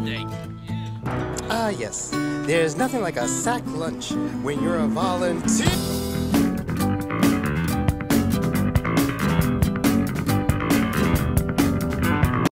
Ah, yes. There's nothing like a sack lunch when you're a volunteer.